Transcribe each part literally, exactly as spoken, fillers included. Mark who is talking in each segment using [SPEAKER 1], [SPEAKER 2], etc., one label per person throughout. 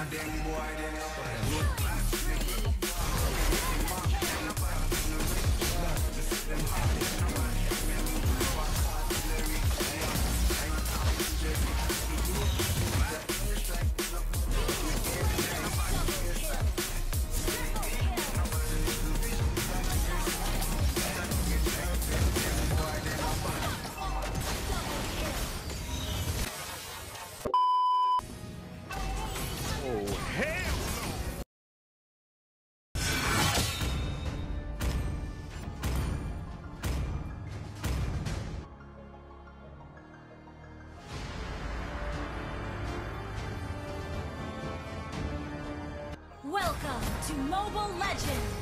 [SPEAKER 1] Welcome to Mobile Legends!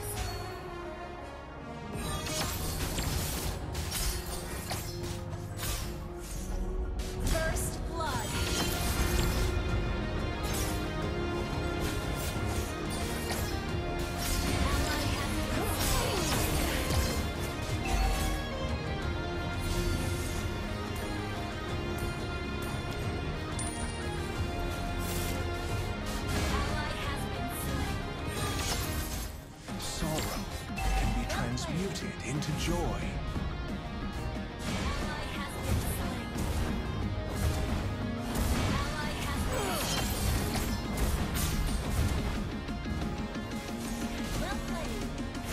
[SPEAKER 1] First Blood.
[SPEAKER 2] Transmuted into joy.
[SPEAKER 1] Ally has been slain. Ally has been slain. Well played.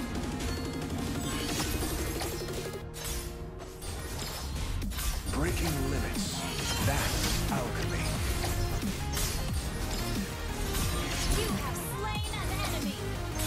[SPEAKER 2] Breaking limits. That's alchemy.
[SPEAKER 1] You have slain an enemy.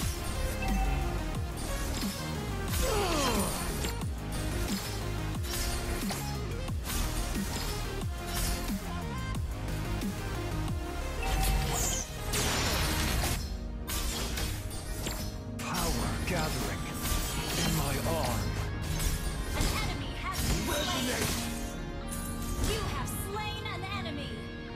[SPEAKER 2] Gathering in my arm.
[SPEAKER 1] An enemy has been slain. You have slain an enemy.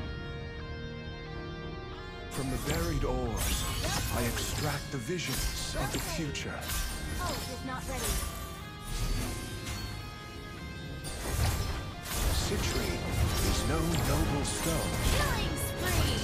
[SPEAKER 2] From the buried ores, I extract the visions of the future.
[SPEAKER 1] Ult is not ready.
[SPEAKER 2] Citrine is no noble stone.
[SPEAKER 1] Killing spree.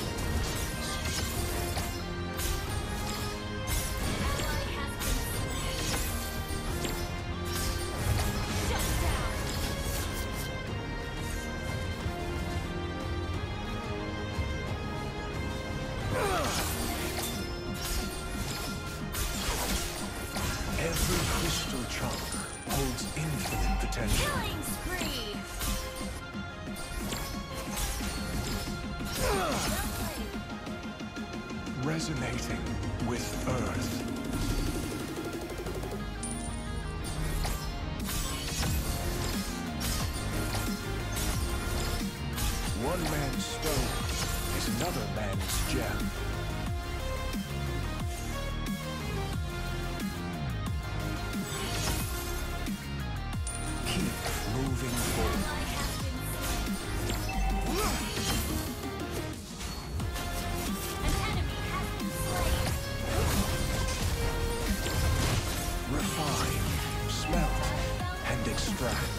[SPEAKER 2] Every crystal chunk holds infinite potential.
[SPEAKER 1] Killing spree!
[SPEAKER 2] Resonating with Earth. One man's stone is another man's gem. Moving forward.
[SPEAKER 1] An enemy has been slain.
[SPEAKER 2] Refine, smelt, and extract.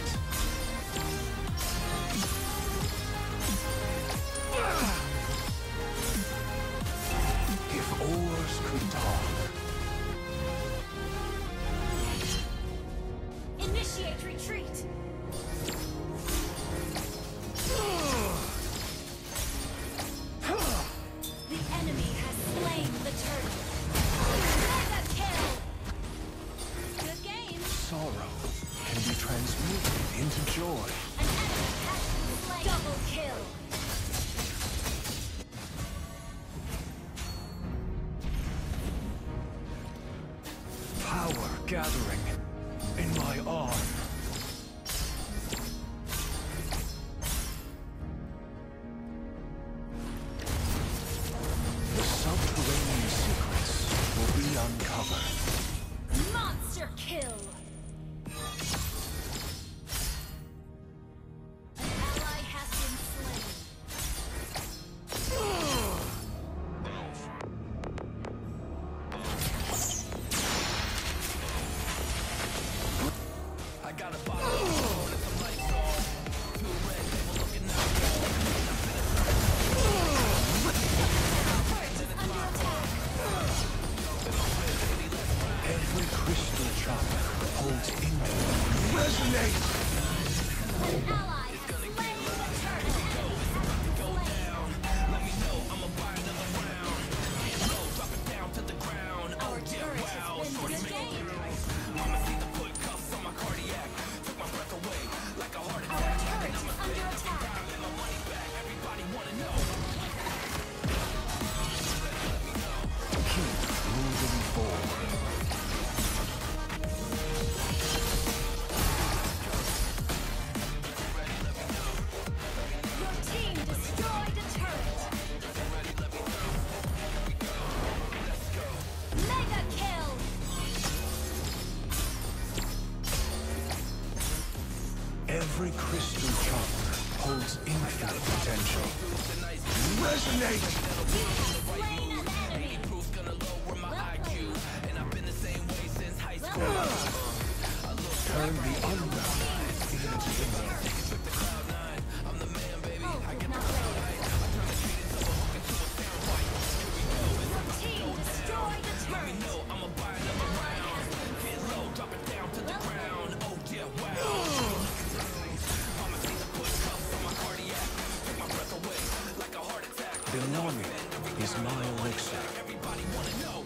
[SPEAKER 2] If ores could talk.
[SPEAKER 1] Initiate retreat. The enemy has slain the turtle. Mega kill! Good game.
[SPEAKER 2] Sorrow can be transmuted into joy.
[SPEAKER 1] An enemy has been slain. Double kill.
[SPEAKER 2] Power gathering in my arm. Subterranean secrets will be uncovered.
[SPEAKER 1] Monster kill! An ally has been slain.
[SPEAKER 2] I got Resonate!
[SPEAKER 1] An ally has slain the turret. Go down.
[SPEAKER 3] Let me know, I'ma buy another round. Get low, drop it down to the ground.
[SPEAKER 1] Our
[SPEAKER 3] Oh yeah,
[SPEAKER 1] turret
[SPEAKER 3] wow,
[SPEAKER 1] has
[SPEAKER 3] shorty
[SPEAKER 1] been
[SPEAKER 3] make it
[SPEAKER 1] slain.
[SPEAKER 3] through. Mama see the foot cuffs on my cardiac. Took my breath away like a heart
[SPEAKER 1] Our
[SPEAKER 3] attack.
[SPEAKER 1] turret is under attack.
[SPEAKER 3] And my money back, everybody wanna know.
[SPEAKER 2] Keep moving forward.
[SPEAKER 1] Your team destroyed a turret. Mega kill.
[SPEAKER 2] Every crystal chakra holds infinite potential. Resonate!
[SPEAKER 1] You have slain an enemy.
[SPEAKER 3] Proof's gonna lower my
[SPEAKER 1] Well
[SPEAKER 3] I Q.
[SPEAKER 1] played.
[SPEAKER 3] And I've been the same way since high school.
[SPEAKER 1] Well
[SPEAKER 2] Turn the unknown into the known.
[SPEAKER 3] I'm the man, baby.
[SPEAKER 1] Ult
[SPEAKER 3] I
[SPEAKER 1] is
[SPEAKER 3] get
[SPEAKER 1] not
[SPEAKER 3] the
[SPEAKER 1] ready.
[SPEAKER 3] I turn the street into a hook into a sound bite.
[SPEAKER 1] Your team destroyed a turret.
[SPEAKER 3] No, I'ma buy another round. Get low, drop it down to the
[SPEAKER 1] Well
[SPEAKER 3] ground. Oh yeah, wow. Mama see the foot cuffs on my cardiac. Took my breath away like a heart attack.
[SPEAKER 2] Belonging is my elixir.
[SPEAKER 3] Everybody wanna know.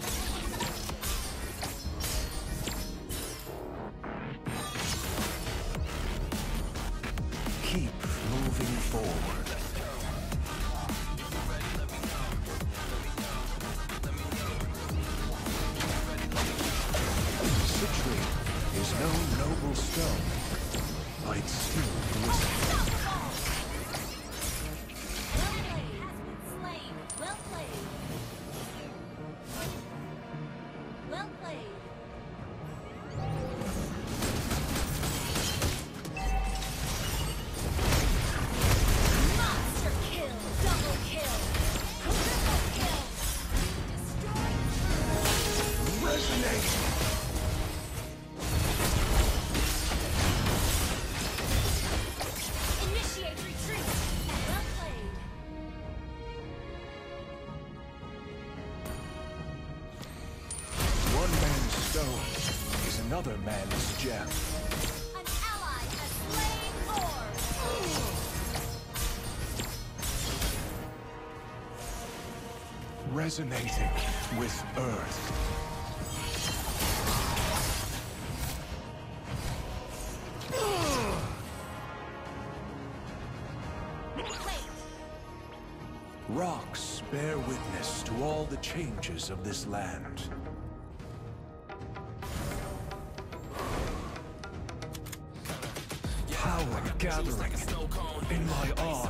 [SPEAKER 2] Keep moving forward. Citrine is no noble stone, but it still glistens.
[SPEAKER 1] Well played. Well played. Monster kill. Double kill. Triple kill. Destroy.
[SPEAKER 2] Resonate!
[SPEAKER 1] Initiate retreat. Well played.
[SPEAKER 2] One man's stone is another man's gem.
[SPEAKER 1] An ally has slain Orb.
[SPEAKER 2] Resonating with Earth.
[SPEAKER 1] Wait.
[SPEAKER 2] Rocks bear witness to all the changes of this land. Power gathering in my arm.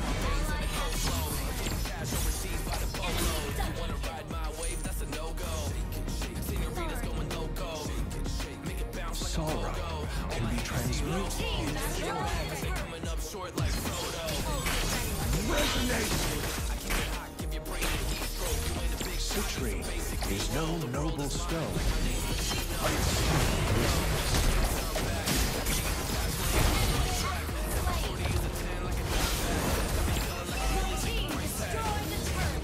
[SPEAKER 3] Cash overseas by the boatload. Wanna ride my wave? That's a no-go. Senoritas going loco. Make it bounce like a
[SPEAKER 2] Sorrow
[SPEAKER 3] pogo.
[SPEAKER 2] can be transmuted
[SPEAKER 1] Team
[SPEAKER 2] into
[SPEAKER 1] destroyed.
[SPEAKER 3] Coming up short like Frodo.
[SPEAKER 2] Resonate!
[SPEAKER 3] Give your brain a heat stroke. You ain't a big
[SPEAKER 2] Citrine is no noble stone, but it still glistens.
[SPEAKER 1] Your team destroyed the turret.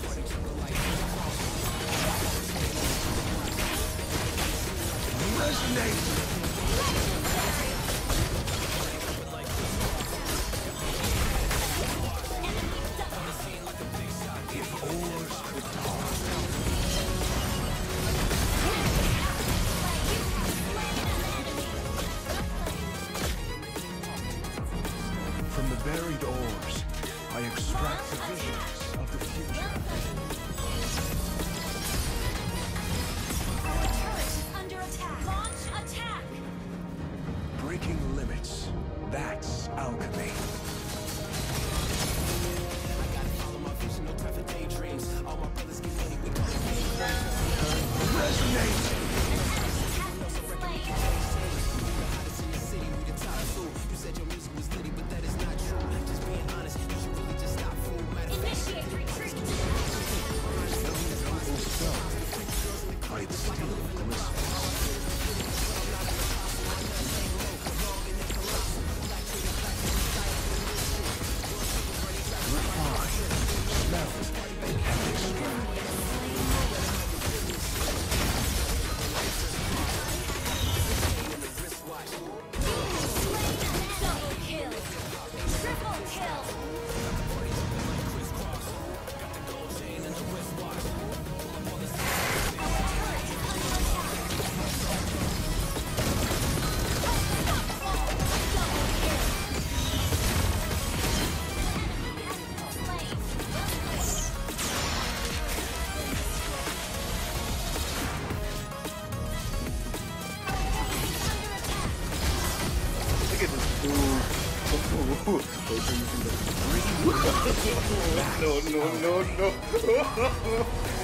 [SPEAKER 2] Resonate! If ores could talk. From the buried ores, I extract the visions of the future.
[SPEAKER 1] Our turret is under attack. Launch attack.
[SPEAKER 2] Breaking limits, that's alchemy.
[SPEAKER 3] Follow my vision, no time for daydreams. All my brothers get money, we call it game.
[SPEAKER 2] Resonate!
[SPEAKER 3] Hottest in the city, we the top two. You said your music was litty, but that is not true. Just being honest, you should really just stop fool. Matter of fact,
[SPEAKER 1] Initiate retreat.
[SPEAKER 2] Noble stone, but it still glistens. Refine, smelt, and extract.
[SPEAKER 4] No, no, no, no.